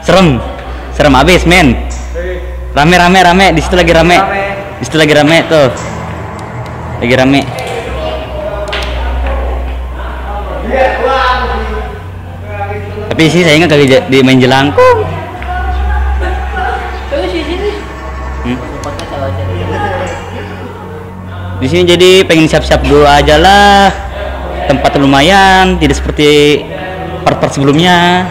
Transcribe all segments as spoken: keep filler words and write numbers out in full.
Serem. Serem abis, men. Rame rame rame, di situ lagi rame. Di situ lagi rame tuh. Lagi rame. Tapi sih saya nggak kali di main jelangkung. Hmm? Di sini jadi pengen siap-siap dulu aja lah. Tempat lumayan, tidak seperti part-part sebelumnya.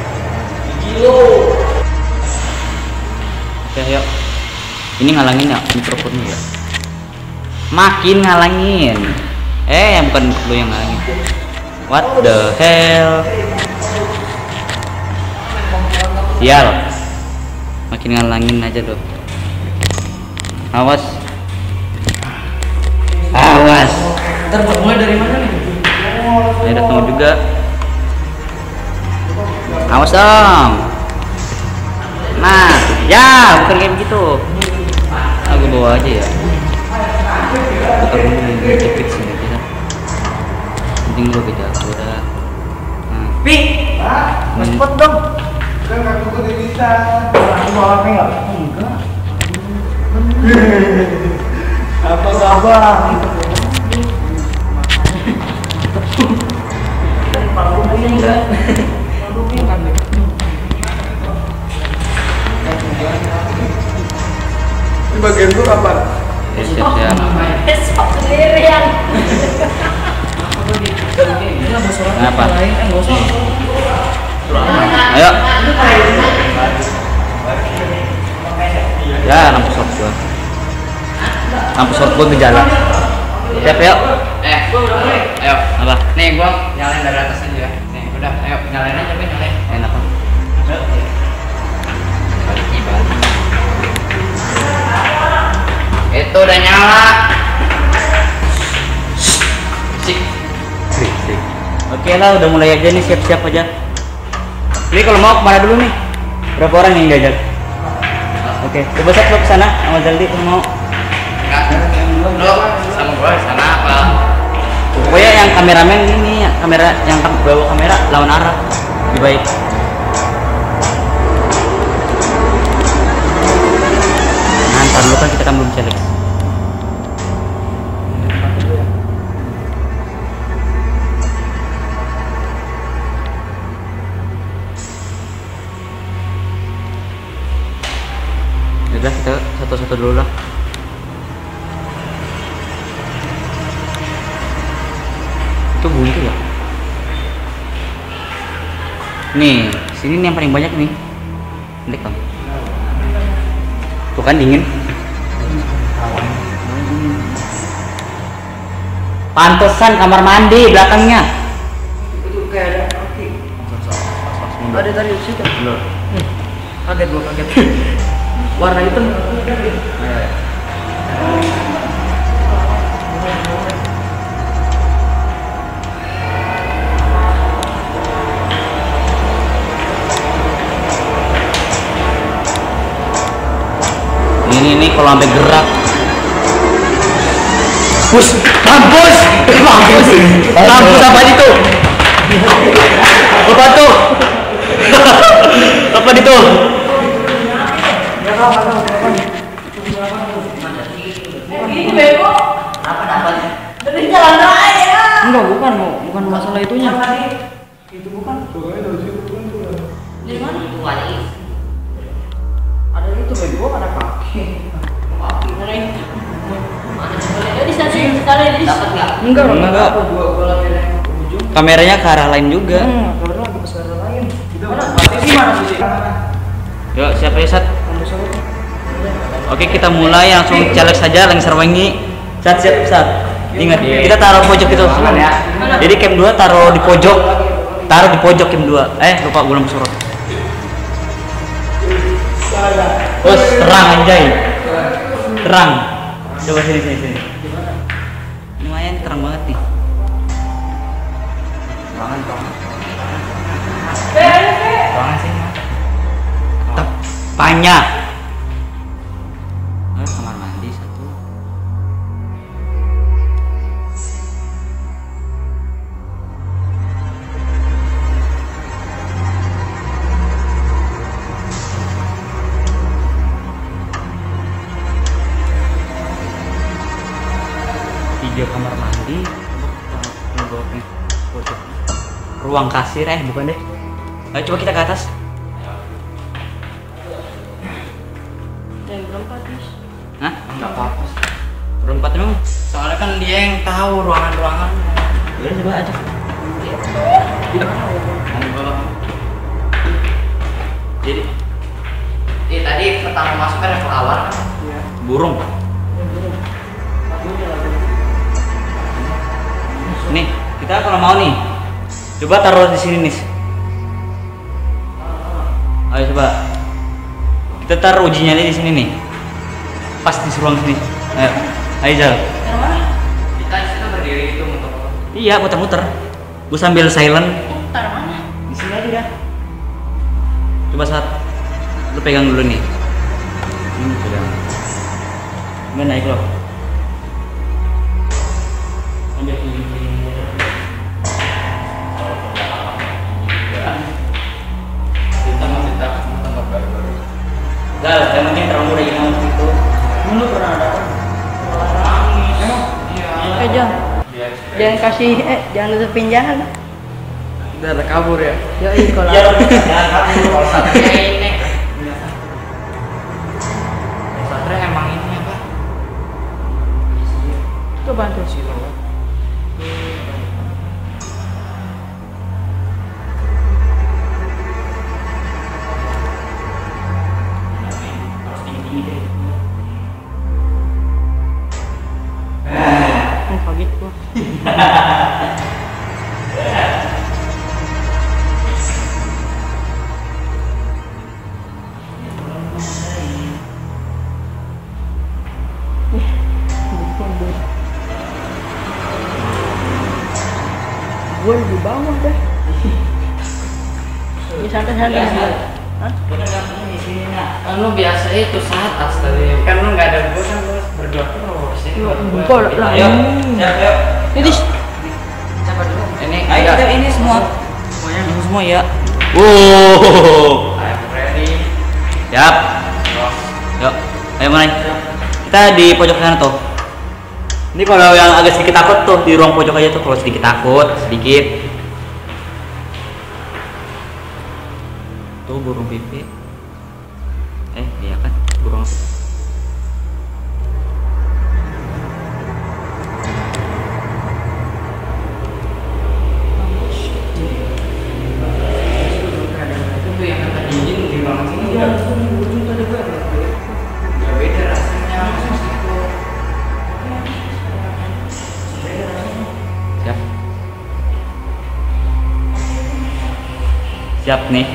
Oke, yuk. Ini ngalangin ya mikrofonnya ya. Makin ngalangin. Eh, yang bukan lu yang ngalangin. What the hell? Sial. Makin ngalangin aja loh. Awas. Awas. Ntar mulai dari mana nih? Saya datang juga. Awas dong. Nah, ya bukan kayak begitu. Aku bawa aja ya. Putar dulu ini cepet sini kita. Penting lo beda aku udah. Nah. Pi, mas cepet dong. Kan aku tuh bisa. Aku bawa apa enggak? Enggak. Apa kabar? Enggak. Ini bagian itu apa? Siap siap. Besok sendirian. Kenapa? Ayo. Ya, lampu short gua. Lampu short gua gejala. Siap yuk. Eh, ayo. Apa? Nih gua nyalain dari atas aja ya. Nih, udah, ayo nyalain aja, Ben, nyalain. Enak kan? Itu udah nyala. Sik. Oke lah, udah mulai aja nih, siap-siap aja. Ini kalau mau kemana dulu nih? Berapa orang yang diajak? Oke, coba set lo kesana sama Zaldi kalau mau. Enggak. Lo sama gua sana apa? Pokoknya yang kameramen ini, yang kamera yang kam- bawa kamera lawan arah lebih baik. Nah, ntar dulu kan kita kan belum selek. Udah kita satu-satu dulu lah. Itu buntu ya. Nih, sini nih yang paling banyak nih. Lihat kan. Tuh kan dingin. Pantesan kamar mandi belakangnya. Itu kayak ada kaki. Ada tadi di situ. Belum. Kaget gua kaget. Warna hitam. Ini nih kalau sampai gerak. Bus, mampus, mampus, mampus apa itu? Apa tuh? Apa itu? Ini bego. Apa dapatnya? Dari jalan raya. Enggak, bukan, bukan masalah itunya. Itu bukan. Di mana? Itu wali. Ada itu bego, ada kaki. Mana itu? Jadi stasiun sekali di. Dapat enggak? Enggak, Enggak. apa gua gua lagi nengok ke ujung. Kameranya ke arah lain juga. Hmm, karena lagi besar lain. Mana? Mati mana sih? Yuk, siapa ya, Sat? Kamu salah. Oke, kita mulai langsung caleg saja Lengser Wengi. Sat, siap, Sat. Ingat, kita taruh pojok itu. Jadi cam dua taruh di pojok. Taruh di pojok cam dua. Eh, lupa gue lampu sorot. Bos, terang anjay. Terang. Coba sini sini sini. Lumayan terang banget nih. Ruangan, ruangan. Ruangan sini. Tepanya. Eh, kamar mandi satu. ruang kasir eh bukan deh. Ayo coba kita ke atas. Yang berempat bis. Hah? Enggak apa-apa. Berempat memang. Soalnya kan dia yang tahu ruangan-ruangan. Ya coba aja. Monggo. Jadi Eh tadi pertama masuk kan ada kelawar kan? burung. Nih, kita kalau mau nih, coba taruh di sini nih. Ayo coba. Kita taruh ujinya nih di sini nih. Pas di ruang sini. Ayo, ayo Zal. Yang mana? Kita di situ berdiri itu untuk apa? Iya, muter-muter. Gue sambil silent. Taruh mana? Di sini aja dah. Coba saat lu pegang dulu nih. Ini pegang. Gimana naik lo? Ambil ini. Kita masih tak tempat baru-baru. Gal, yang penting terlalu udah ingat itu. Dulu pernah ada apa? Nangis. Emang? Iya. Eh jangan, jangan kasih, eh jangan tutupin jalan. Udah ada kabur ya. Yoi kalau. Ya, jangan kabur. Kalau satria ini. Satria emang ini apa? Coba bantu. Oh, kaget gua. Gue di bawah dah. Di santai-santai. Hah? Kan lu biasa itu saat astagfirullah. Kan lu nggak ada gua kan lu berdua terus. ya. Lu Gua- buka lah. Ayo, siap, ayo. Ini Siapa dulu? Ini Ayo, enggak. kita ini semua. Semuanya semua ya. Wow. I'm ready. Siap. Terus. Yuk, ayo mulai. Kita di pojok sana tuh. Ini kalau yang agak sedikit takut tuh di ruang pojok aja tuh kalau sedikit takut, sedikit. Tuh burung pipit. Eh, iya kan? Burung apa? Itu tuh yang kata dingin di ruangan sini udah udah beda rasanya. Siap. Siap nih.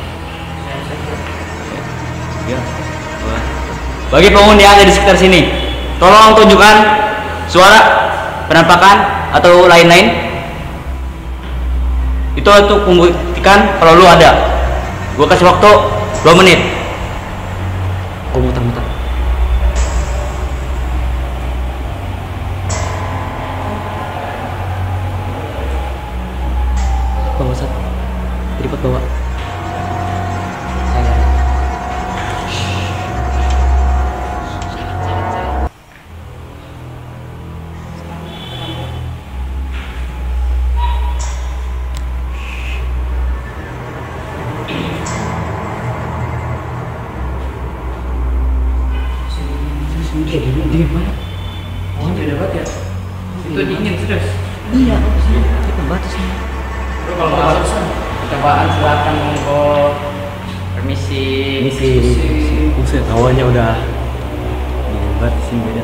Ya. Bagi penghuni yang ada di sekitar sini, tolong tunjukkan suara, penampakan atau lain-lain. Itu untuk membuktikan kalau lu ada. Gua kasih waktu dua menit. Gua muter-muter. Bawa satu. Tripod bawa. Dingin banget. Oh, beda banget ya. Itu dingin terus. Iya, ini pembatas nih. Lu kalau masuk cobaan silakan monggo. Permisi. Misi. Buset, awalnya udah hebat sih beda.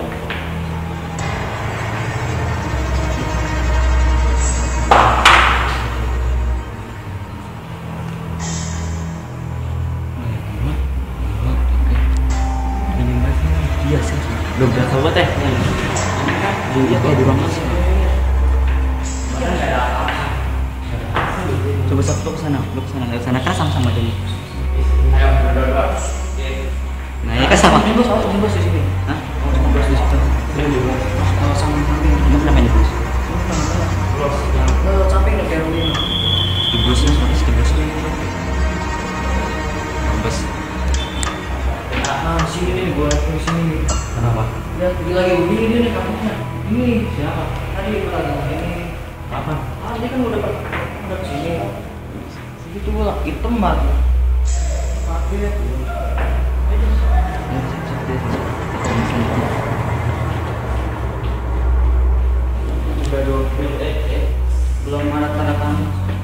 Iya sih. Udah berasa banget ya. Iya kayak di ruang masuk. Coba satu lu ke sana, lu ke sana, ke sana kan sama-sama aja nih. Ayo berdua. Nah, ini kan sama. Bos, oh, bos di sini. Hah? Oh, bos di situ. Ini di bos. Oh, sama samping. Emang kenapa ini bos? Ke samping nih kayak begini. Di bosnya sama di bos. Bos. Nah, sini nih gua di sini nih. Kenapa? Lihat dia lagi begini dia nih kamunya. Ini siapa? Tadi gua lagi ini. Apa? Ah, dia kan udah udah kesini. Itu gua hitam banget. Udah dua menit, eh, eh. Belum ada tanda tangan.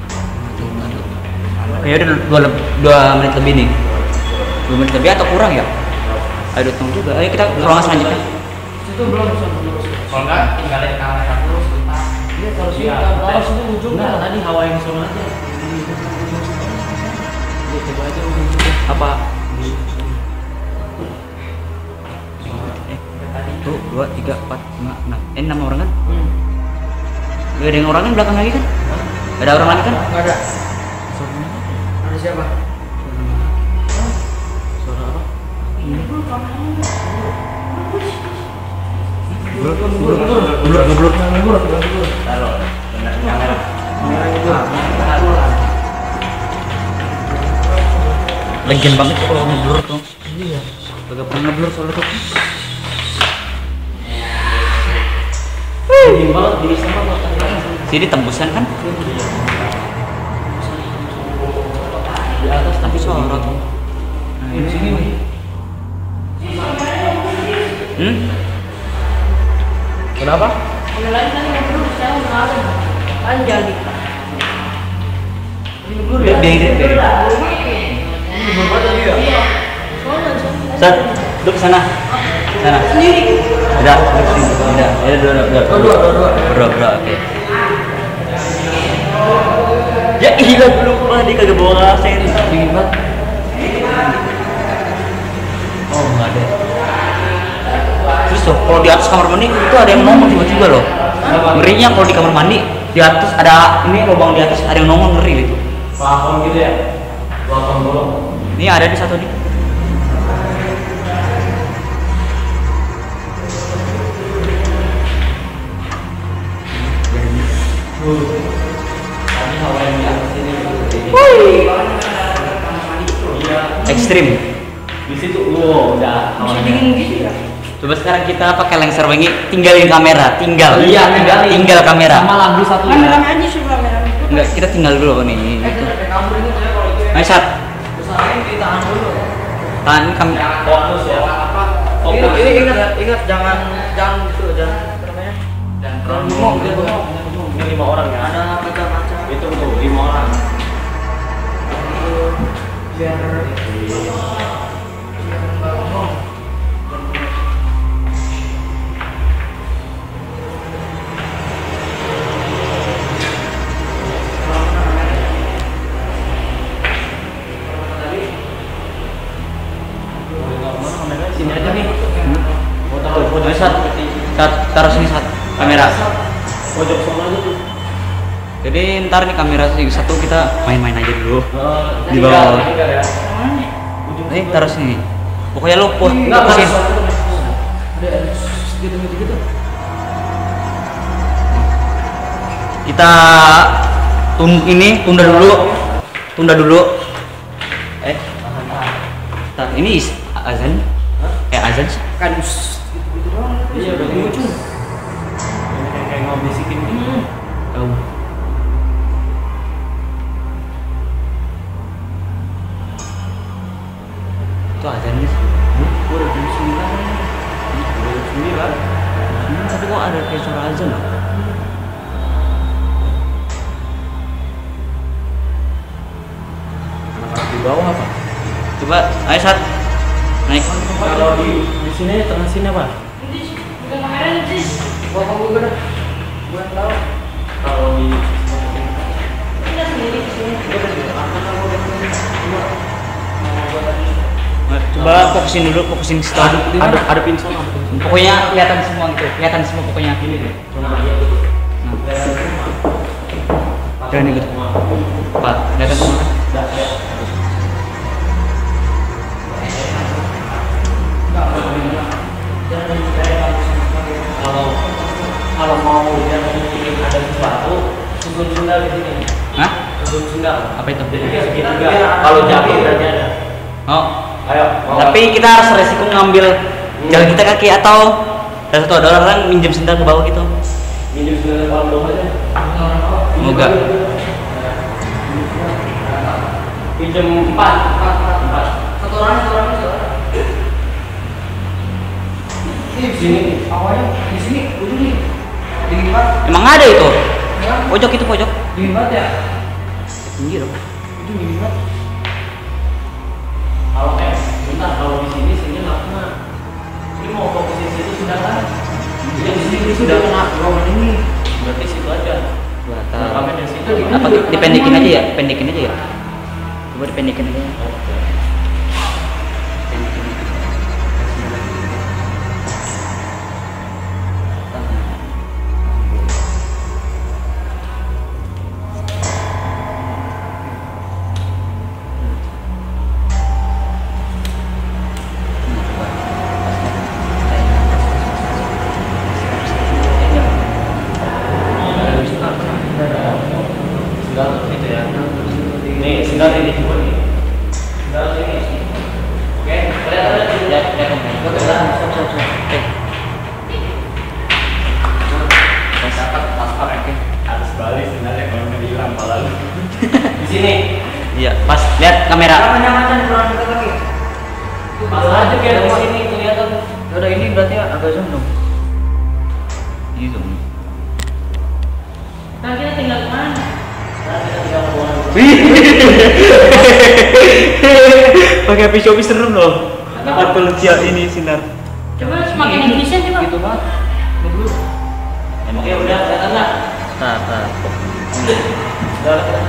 Ya udah dua, dua menit lebih nih. Dua menit lebih atau kurang ya? Ayo tunggu juga. Ayo kita ke ruangan selanjutnya. Situ belum bisa belum. Kalau enggak tinggalin kamera dulu sebentar. Iya, harus Iya, kita harus itu ujungnya. Enggak, tadi hawa yang sono aja. Dia coba aja ujungnya. Apa? Eh, tadi. Satu, dua, tiga, empat, lima, enam. Eh, enam orang kan? Hmm. Gak ada yang orang kan belakang lagi kan? Gak ada orang lagi kan? Enggak ada. Ada siapa? Suara apa? Blur, blur, blur, blur, blur. Taruh. Benar kamera. Legend banget tuh kalau ngeblur tuh. Iya. Gak pernah ngeblur soalnya tuh. Ini banget di sana Pak. Sini tembusan kan? Di atas Tapi sorot. Nah, Ini sini nih. Hmm? Kenapa? Yang lain kan nggak perlu saya ngaruh. Kan jadi. Biar biar biar. Sat, duduk sana. Sana. Sendiri. Udah, duduk sini. Udah, ya dua, dua, dua, dua, dua, dua, dua, dua, oke. Ya iya belum pernah dia kagak bawa sen. Dingin banget. Oh nggak ada. Terus tuh kalau di atas kamar mandi itu ada yang nongol tiba-tiba loh. Ngerinya kalau di kamar mandi di atas ada ini lubang di atas ada yang nongol, ngeri gitu. Plafon gitu ya? Plafon bolong. Ini ada di satu nih. Tadi hawa yang di atas ini. Ekstrim. Di situ, wow, udah hawa Dingin gitu ya. Coba sekarang kita pakai lenser wengi, tinggalin kamera, tinggal. Iya, tinggalin. Tinggal kamera. Sama lagu satu ya. Kamera aja sih kamera. Enggak, kita tinggal dulu nih. Itu. Ayo Sat. Usahain ditahan dulu. Tahan kami. Fokus ya. Ini, Fokus. ini ingat, ingat jangan jangan gitu, jangan apa namanya? Dan Jangan bengong, jangan bengong. Ini lima orang ya. Ada kaca-kaca. Itu tuh lima orang. Biar Sini aja nih. Mau taruh pojok Sat. Sat, taruh sini Sat. Kamera. Pojok sana aja tuh. Jadi ntar nih kamera sih satu kita main-main aja dulu. Di Tinggal, bawah. tinggal ya. Eh, taruh sini. Pokoknya lu pos Enggak, fokusin. gitu gitu gitu. Kita tun ini tunda dulu. Tunda dulu. Eh, tar ini is- azan. Kayak azan sih. Kan gitu-gitu doang. Iya, udah lucu. Kayak kayak ngobisikin gitu. Tahu. Itu azannya sih. Udah jam sembilan. Udah jam sembilan. Hmm, tapi kok ada kayak suara azan loh? Anak-anak di bawah apa? Coba, ayo Sat. Naik. Kalau di di sini tengah sini apa? Bukan kamera sih. Bawa kamu bener. Gua yang tahu. Kalau di Kita sendiri di sini. Nah, coba fokusin dulu, fokusin ke situ. ada ada pinson. Pokoknya kelihatan semua gitu, kelihatan semua pokoknya. Ini deh. Dan ikut. Pak, kelihatan semua kan? Kalau kalau mau yang ingin ada sesuatu, susun sendal di sini. Hah? Susun sendal. Apa itu? Jadi segitiga. Kalau jatuh berarti ada. Oh, Ayo. mau. tapi kita harus resiko ngambil jalan kita kaki atau ada satu ada orang minjem sendal ke bawah gitu. Minum sendal kalau belum aja. Moga. jam empat empat empat empat. Satu orang, satu orang, satu orang. Ini di sini, awalnya di sini, ujung nih. Dingin banget. Emang ada itu? Ya, Pojok itu pojok. dingin banget ya. Tinggi dong. Itu dingin banget. Kalau eh, bentar kalau di sini sini nggak kena. Ini mau fokus di situ sudah kan? Ya di sini sudah kena ruangan ini. Berarti situ aja. Batal. Rekaman dari situ. Apa dipendekin aja ya? Pendekin aja ya? Coba dipendekin aja. Sendal itu ya. Nih, sendal ini coba nih. Sendal ini. Oke, kelihatan aja ya. Ya, oke. Stop, stop, stop. Oke. Dapat pas oke. Harus balik sendalnya kalau nggak hilang malah. Di sini. Iya, pas lihat kamera. Jangan-jangan kurang dekat lagi. Pas aja kayak di sini kelihatan. Udah ini berarti agak zoom dong. Gitu. Nah, kita tinggal kemana? Pakai pisau serem loh. Apel dia ini sinar. Coba semakin Indonesia coba. Gitu banget. Dulu. Emang Oke, udah kelihatan nggak? Tar, tar. Udah kelihatan.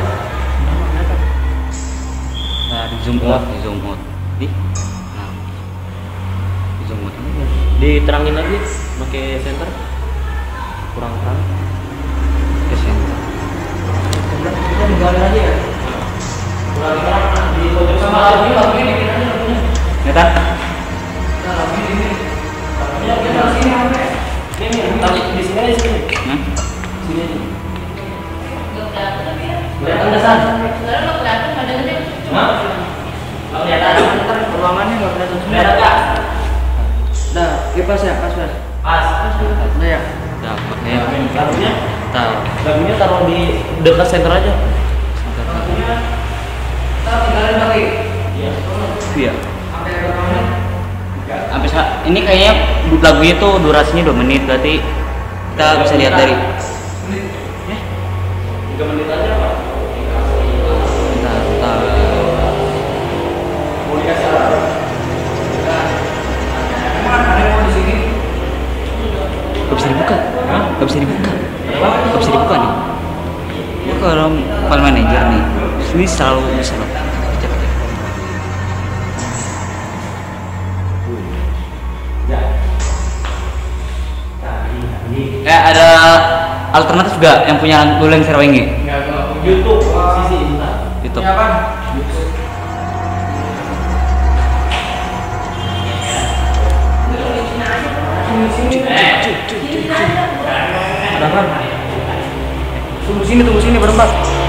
Nah, di zoom out, di zoom out. Di. Nah. Di zoom out. Diterangin lagi pakai center. Kurang terang. Ke center. Kita ninggalin aja ya. Kurang terang di pojok sama lagi lagi ini kita aja lagunya. Kelihatan? Nah, lagi ini. Ya, kita sini apa? Ini tapi di sini aja sini. Nah. Sini aja. Nggak kelihatan tapi ya. Kelihatan nggak San? Sebenarnya nggak kelihatan badannya. Hah? Nggak kelihatan. Ruangannya nggak kelihatan semua. Kelihatan nggak? Nah, ya pas ya, pas pas. Pas. Udah ya. Dapat Ya, ya. lagunya, Tahu. lagunya taruh di dekat center aja. Kita tinggalin lagi. Iya. Iya. Sampai rekaman. Sampai sa- ini kayaknya lagunya tuh durasinya dua menit, berarti kita bisa lihat dari Tiga menit aja pak. bentar, bentar. Mau dikasih apa? Emang ada yang mau di sini? Gak bisa dibuka. Hah? Gak bisa dibuka. Gak bisa dibuka nih. Ini kalau file manager nih, ini selalu bisa loh. Cek, cek. Ya. Tadi, tadi. Eh ada alternatif juga yang punya Luleng Serwengi. Nggak nggak. YouTube, sisi bentar. YouTube. Ini apa? Ada apa? Tunggu sini, tunggu sini berempat.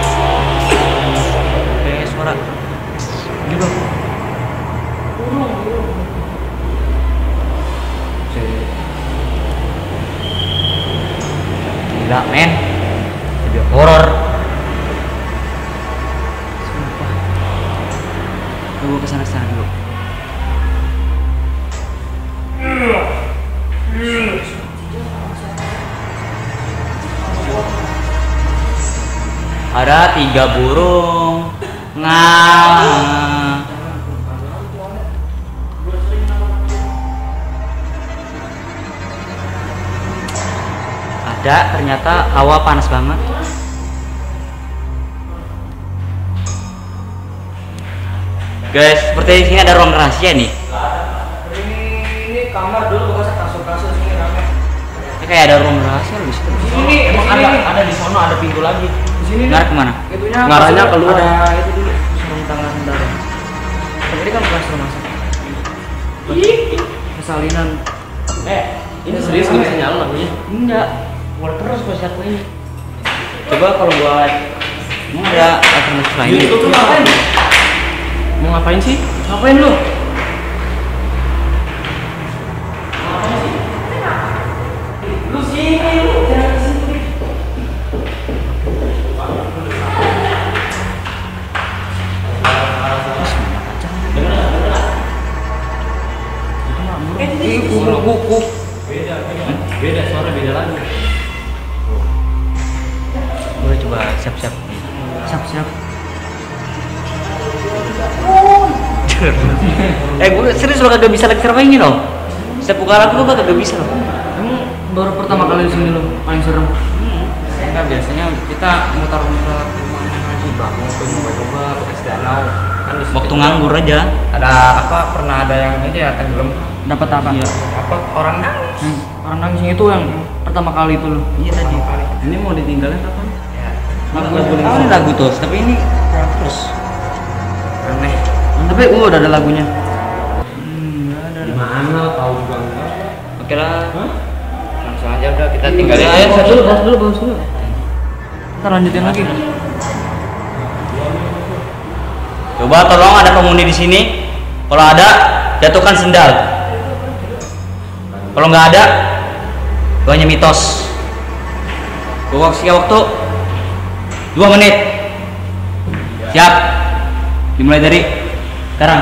Kayak suara gitu. Gila men, video horor. Sumpah. Tunggu kesana sana dulu. Ada tiga burung ngang. Ada, ternyata hawa panas banget. Guys, seperti di sini ada ruang rahasia nih. Ini ini kamar dulu bekas kasur-kasur sini rame. Ini kayak ada ruang rahasia loh di situ. Di sini, Emang di ada sini. ada di sono ada pintu lagi. Di sini nih. Ngarah kemana? Itunya Ngarahnya kasur, keluar. Ada itu dulu sarung tangan darah. Tapi ini kan bekas rumah sakit. Persalinan. Eh, ini serius nggak bisa nyala lagunya? Enggak. Keluar terus pas aku ini. Coba kalau buat ini ada alternatif lain. YouTube tuh ngapain? Mau ngapain sih? Ngapain lu? Lu sini lu, jangan ke sini. Eh gue serius lo kagak bisa lagi terbang ini loh. Setiap buka lagu gue kagak bisa loh. Emang baru pertama kali di sini lo paling serem. Enggak, biasanya kita muter-muter rumahnya lagi bangun tuh coba-coba bekas danau kan di situ Waktu nganggur aja. ada apa pernah ada yang ini ya tenggelam Dapat apa? Iya. apa orang nangis Hmm. Orang nangis itu yang pertama kali itu lo. Iya tadi. Ini mau ditinggalin kapan? ya Lagu-lagu Oh, ini lagu tuh, tapi ini kurang terus. aneh Tapi uh, udah ada lagunya. Hmm, nggak ada. gimana tahu juga enggak Oke lah. langsung aja udah kita tinggalin Ayo, aja baus dulu, baus dulu, baus dulu. Ntar lanjutin lagi. Coba tolong ada penghuni di sini. Kalau ada, jatuhkan sendal. Kalau nggak ada, itu hanya mitos. Gua kasih waktu dua menit. Siap. Dimulai dari sekarang.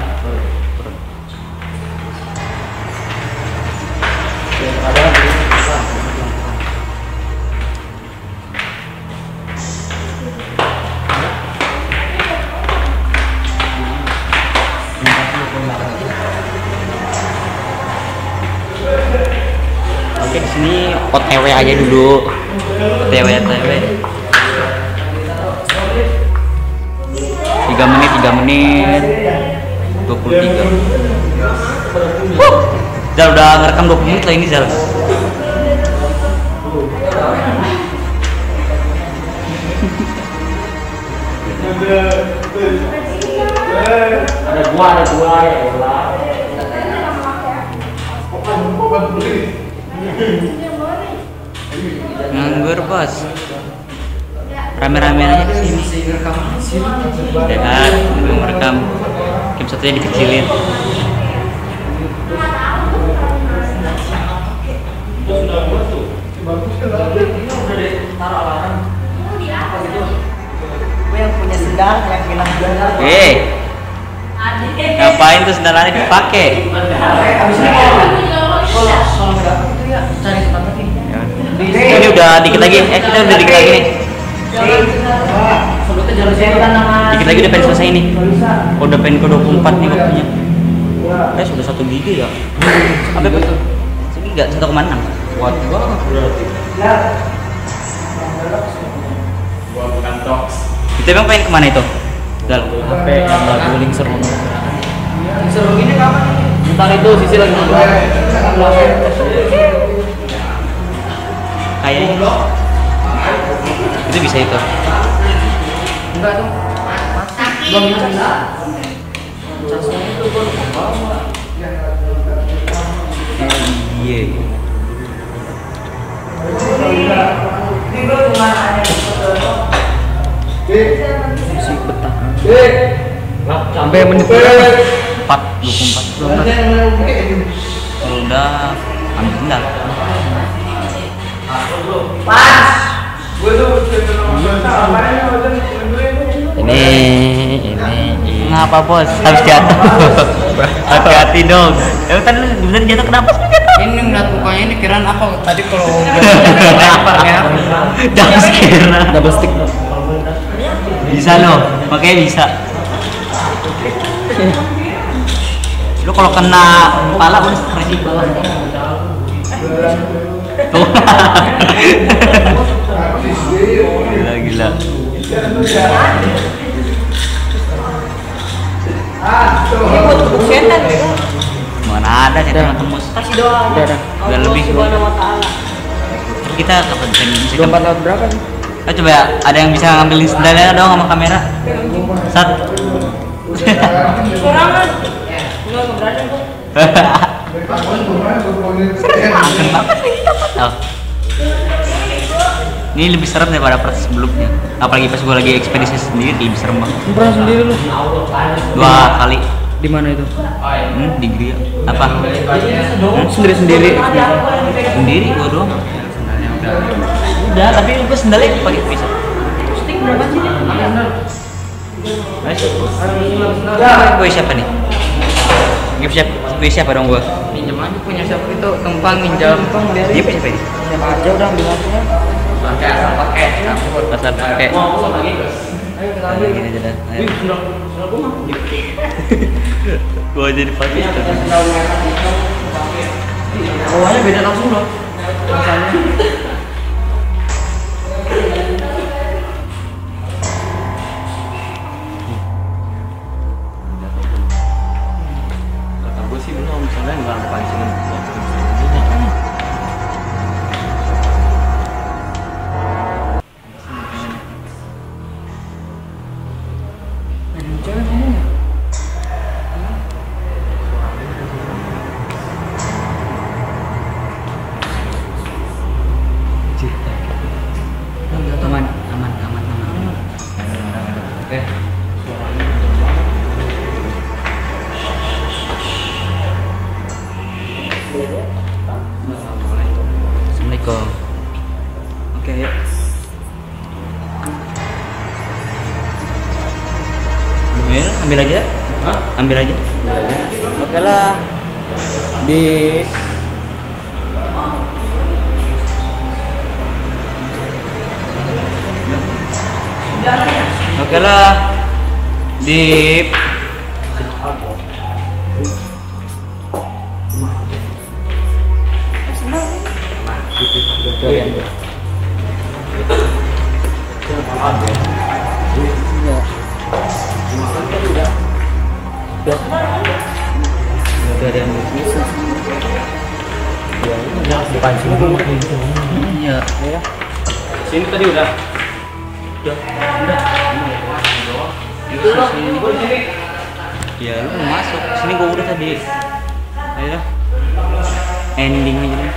Oke, di sini O T W aja dulu. O T W O T W. tiga menit, tiga menit. dua puluh tiga. Huh. Zal udah ngerekam dua puluh menit lah ini Zal. ada gua ada gua ya Allah Nganggur bos. Rame-rame aja di sini. Ya kan, untuk merekam. Game satunya dikecilin. Gue yang punya sendal yang bilang sendal. Eh, ngapain tuh sendalannya dipakai? Abis ini kalau kalau kalau nggak dapat itu ya cari tempat lagi. Ini udah dikit lagi. Eh, kita udah dikit lagi nih. Sebutnya jalan setan nama. Dikit lagi udah pengen selesai nih. Oh, udah pengen ke dua puluh empat nih waktunya. Eh, sudah satu giga ya. Apa itu? Satu giga, satu koma enam. kuat banget berarti gua bukan dogs Kita emang pengen kemana itu? Dal. H P yang lagu Linkser ngomong. Linkser begini kapan? Ntar itu sisi lagi ngobrol. Kayaknya itu bisa itu. Enggak tuh. Belum bisa. Casnya itu gua lupa bawa. Iya. Musik betah. Sampai menit berapa? empat, dua puluh empat. Kalau udah ambil sendal. Ini, ini, ini. Ngapa bos? Harus jatuh. Hati-hati dong. Eh tadi lu bener jatuh kenapa sih jatuh? Ini ngeliat mukanya ini kiraan apa tadi kalau lempar ya? Jangan sekira. Double stick. Bisa loh, makanya bisa. Lu kalau kena kepala udah stres di bawah. Tuh. Gila gila. Ini buat untuk setan ya. Mana ada setan tembus. Kasih doa. Udah, udah. Udah lebih. Subhanahu wa ta'ala. Kita kapan bisa bisa Dua empat lewat berapa nih? Oh, coba ya, ada yang bisa ngambilin sendalnya dong sama kamera. Sat. Sorangan. Enggak keberani kok. Makan banget lagi dapat. Oh. Ini lebih serem daripada part sebelumnya. Apalagi pas gue lagi ekspedisi sendiri lebih serem banget. Pernah sendiri lu? Dua kali. Di mana itu? Hmm, di Gria. Apa? Hmm, sendiri sendiri. Sendiri gua doang. Udah, tapi gue sendalnya pakai pisau. Stick berapa sih? Gue siapa nih? Gue siapa? Gue siapa dong gue? Minjem aja punya siapa itu numpang minjam. Dia punya siapa ini? Siapa aja udah ambil aja. pakai asal pakai Asal pakai. Ayo kita ambil. Gini aja dah. Ayo. Gua jadi pagi. Bawahnya beda langsung loh. Rasanya. Kata gue sih belum, misalnya nggak ada pancingan. Cewek ngomong ya? Aman, aman, aman, aman. Oke. Assalamualaikum. Oke, yuk. Ambil, ambil aja. Hah? Ambil aja. Oke lah. Di Oke lah. Di Iya. Sini tadi udah. Udah, udah. Itu sini. Ya, lu mau masuk. Sini gua udah tadi. Ayo dah. Ending aja nih.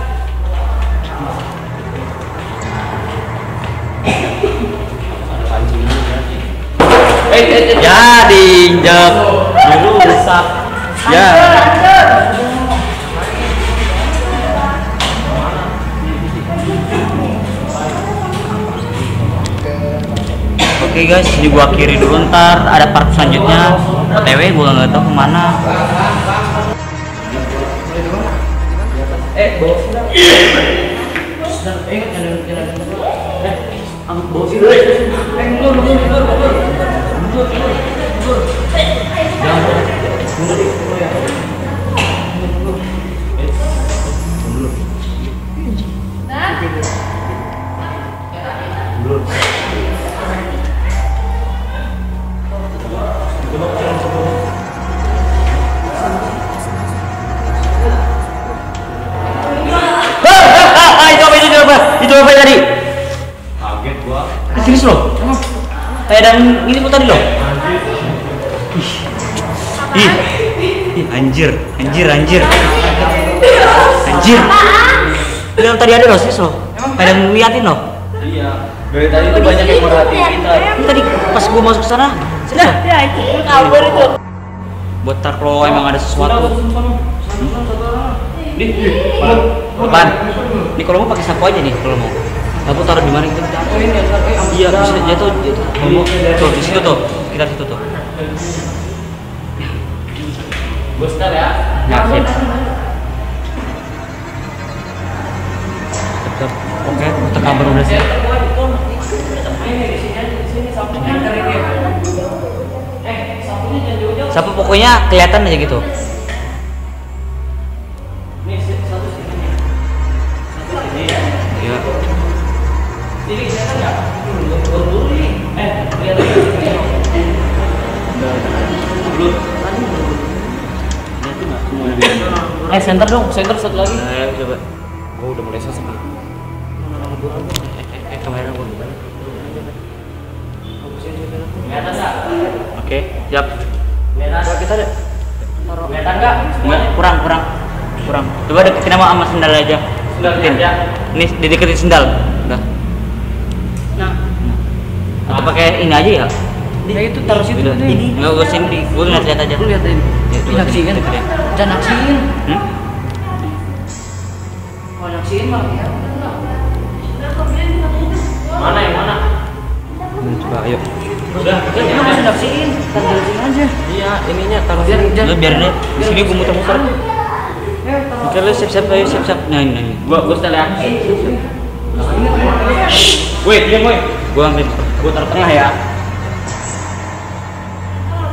Eh, eh, eh. Ya, diinjak. Rusak. Ya. Oke guys, ini gua akhiri dulu, ntar ada part selanjutnya. O T W gua nggak tahu kemana. Eh, bawa sendal. Sendal, eh, jalan jalan. Eh, ambil bawa sendal. Eh, mundur, mundur, mundur, mundur. Mundur, mundur, mundur. Jangan, mundur di mundur ya. Mundur, mundur. Eh, mundur. Mundur. Itu apa itu apa? Itu apa tadi? Kaget gua. Serius loh? Kayak dan ini kok tadi loh? Ih, ih, anjir, anjir, anjir, anjir. Yang tadi ada loh, serius loh. Kayak yang ngeliatin loh. Iya. Dari tadi itu banyak yang merhatiin kita. Ini tadi pas gua masuk ke sana, serius loh. Ya, itu kabur itu. Buat tar kalau emang ada sesuatu. Nih, Apaan? Ini kalau mau pakai sapu aja nih kalau mau. Sapu taruh di mana gitu? Iya, bisa jatuh, jatuh. Tuh di situ tuh, kita situ tuh. booster ya. Ya, sip. Tetap. Oke, kita kabar udah sih. Sapu pokoknya kelihatan aja gitu. Nih, satu sini. Satu sini. Iya. Sini kelihatan nggak? Dulu nih. Eh, kelihatan. Belum. Eh, center dong, center satu lagi. Ayo coba. Gua udah mulai sesak. Eh, eh, kamera gua. Kelihatan nggak? Oke, siap. Kelihatan. Kita ada. Kelihatan nggak? Enggak, kurang, kurang. Kurang. Coba deketin sama sama sendal aja. Sendal Deketin. aja. Nih, dideketin sendal. Udah. Nah, Atau pakai ini aja ya? ya itu taruh situ Udah. ini. Enggak, gua sini, gua ngeliat-liat aja. Lu liatin. Ya, Ini naksiin. deketin. Jangan naksiin. Hmm? Kalau naksiin mah ya. Mana yang mana? Hmm, coba ayo. Udah, udah, Ini udah. masih naksiin. Taruh sini aja. Iya, ininya taruh Biar sini. jangan. Lu biar deh. Di sini gua muter-muter. Eh, taruh. Oke, lu siap-siap ayo, siap-siap. Nah, ini, nah, ini. Gua gua setel ya. Woi, diam woi. Gua ambil. Gua taruh tengah ya.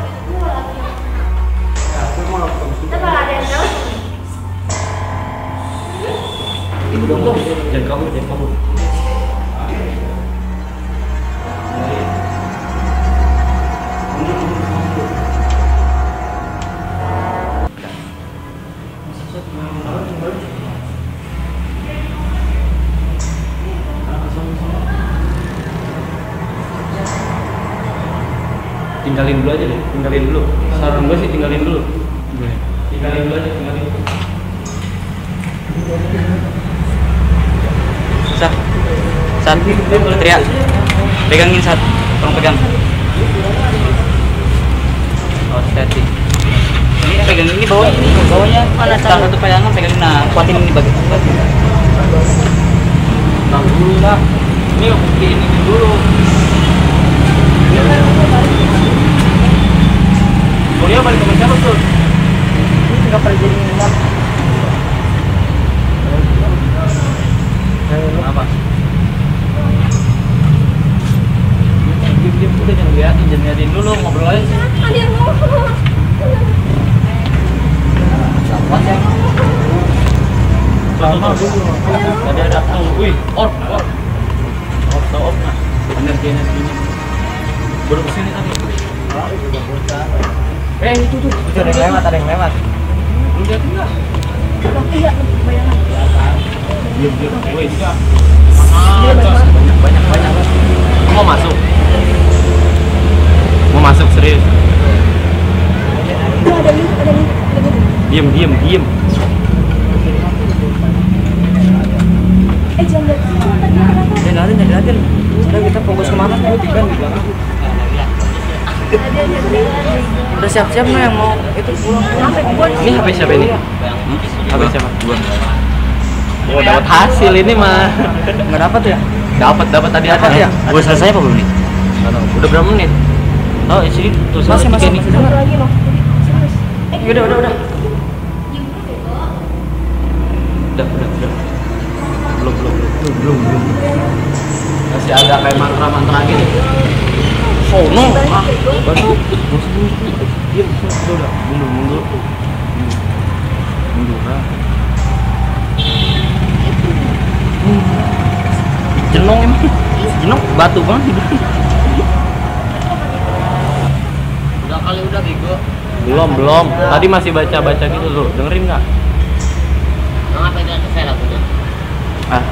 dulu, jangan kabur, jangan kabur. Tinggalin dulu aja deh, tinggalin dulu. Saran gue sih tinggalin dulu. Tinggalin dulu aja, tinggalin dulu. Sat, Sat, teriak, pegangin Sat, tolong pegang. Oh, hati-hati. Ini pegang ini bawahnya, ini bawahnya. Mana salah satu pegangan pegangin, nah kuatin ini bagian. Nah dulu lah, ini ini dulu. Kuliah balik ke siapa tuh? Nggak pernah jadi minat. Apa? Diam diam udah jangan liatin, jangan liatin dulu, ngobrol aja sih. Siapa sih? Sama dulu. Ada ada. Wih, or or. Or stop. Energi energinya. Baru kesini tadi. Eh itu tuh, Ada yang lewat, ada yang lewat. lu lihat enggak? Iya, bayangan. Diam diam. Wih, banyak banyak banyak. Mau masuk? Mau masuk serius? Itu ada nih, ada nih, ada nih. Diam diam diam. Eh jangan lihat sini, tadi kenapa? Jangan liatin, jangan liatin. Udah kita fokus kemana? Gue tiga di belakang. Ada ada ada. Udah siap-siap nggak yang mau itu pulang? Ini H P siapa ini? Hmm? H P siapa? Gua. Oh, dapat hasil ini mah. Nggak dapat ya? Dapat dapat tadi ada. Dapat ya? Udah selesai apa belum nih? Nggak tahu. Udah berapa menit? Oh, di sini tuh Masih, masih, nih. masih. Satu lagi loh. Serius. Eh, Udah, udah, udah. Udah, udah, udah. Belum, belum, belum, belum, belum. Masih ada kayak mantra-mantra gini. Oh, no. Ah, baru. Diam, udah, udah. Mundur, mundur. Mundur, ah. Jenong emang. Jenong batu banget hidup. Udah kali udah bego. Belum, belum. Tadi masih baca-baca gitu loh. Dengerin nggak? Ngapain dengan saya lakunya? Ah.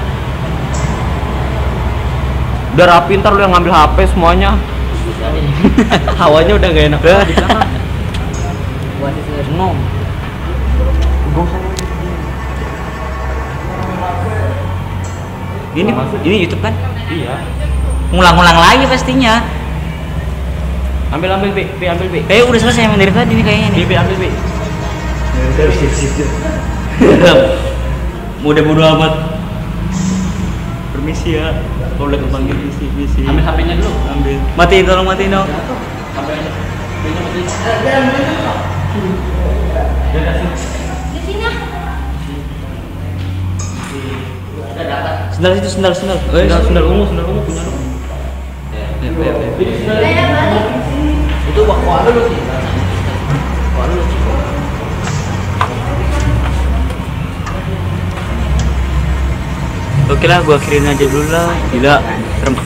Udah rapi, ntar lu yang ngambil H P semuanya. Hawanya udah gak enak banget di sana. Buat itu Jenong. Ini ini YouTube kan? Iya. Ngulang-ngulang lagi pastinya. Ambil ambil B, B ambil B. Eh udah selesai yang dari tadi nih kayaknya B nih. B ambil B. Mudah bodo amat. Permisi ya. Kalau udah kepanggil misi misi. Ambil H P-nya dulu. Ambil. Matiin tolong matiin dong. H P-nya. H P-nya mati. di sini ah. Sendal situ sendal sendal. Eh, sendal ungu, sendal ungu punya lu. Saya balik. Itu waktu ada lu sih. Waktu lu. Oke lah, gua akhirin aja dulu lah. Gila, serem.